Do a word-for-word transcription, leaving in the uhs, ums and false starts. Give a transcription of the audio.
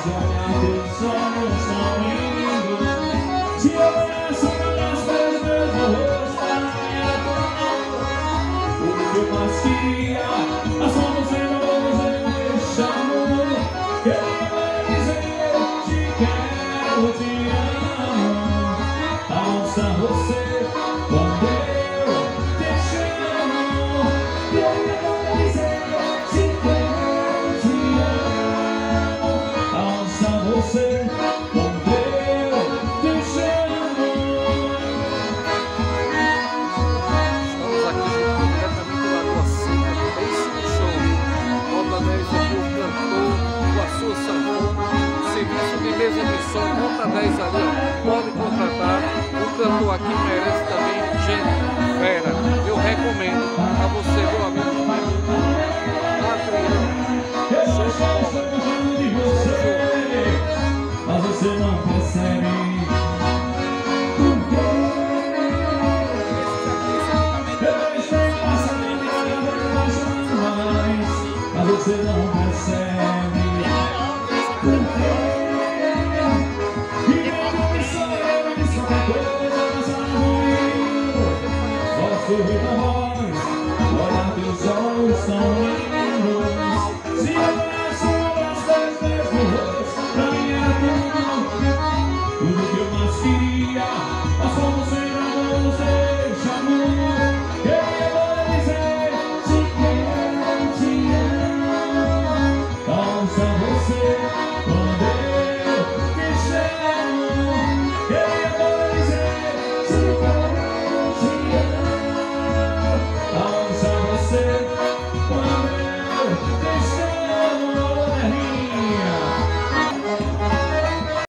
olhar teus olhos são lindos. Se eu penso nas vezes mesmo rosto, o que eu mais queria, a só você não deixa amor. Ele vai dizer, te quero, te amo. Alça você quando eu te chamo. Ele vai dizer, te quero, te amo. Alça você quando eu te chamo. Estamos aqui junto diretamente do Lagoa Seca, Ace no Show. Nota dez aqui o cantor com a sua sanfona. Serviço de mesa de som, nota dez ali, ó. Pode contratar. O cantor aqui merece também gente fera. Eu recomendo a você, meu amigo. Adriano, show de bola. Mas você não percebe. Eu estou passando mais, mas você não percebe. E quando sou eu, me diz qualquer coisa, passando comigo. Posso ouvir tua voz, olhar teus olhos tão lindos. Se eu penso nas teus dedos no rosto, pra mim era tudo. Tudo que eu mais queria, mas como você não nos deixa amor. Eu vou dizer, te quero, te amo. Alça você.